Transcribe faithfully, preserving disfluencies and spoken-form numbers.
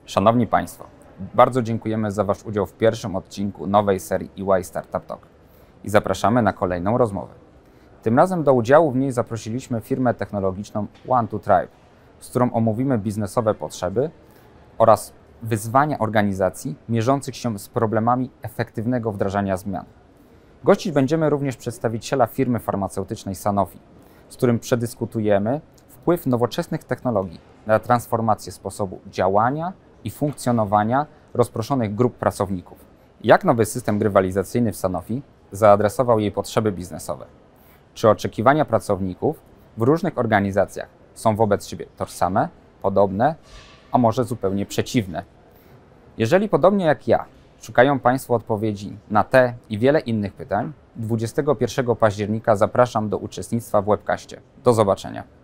Szanowni Państwo, bardzo dziękujemy za Wasz udział w pierwszym odcinku nowej serii E Y Startup Talk i zapraszamy na kolejną rozmowę. Tym razem do udziału w niej zaprosiliśmy firmę technologiczną One to Tribe, z którą omówimy biznesowe potrzeby oraz wyzwania organizacji mierzących się z problemami efektywnego wdrażania zmian. Gościć będziemy również przedstawiciela firmy farmaceutycznej Sanofi, z którym przedyskutujemy wpływ nowoczesnych technologii na transformację sposobu działania i funkcjonowania rozproszonych grup pracowników. Jak nowy system grywalizacyjny w Sanofi zaadresował jej potrzeby biznesowe? Czy oczekiwania pracowników w różnych organizacjach są wobec siebie tożsame, podobne, a może zupełnie przeciwne? Jeżeli podobnie jak ja szukają Państwo odpowiedzi na te i wiele innych pytań, dwudziestego pierwszego października zapraszam do uczestnictwa w webcaście. Do zobaczenia.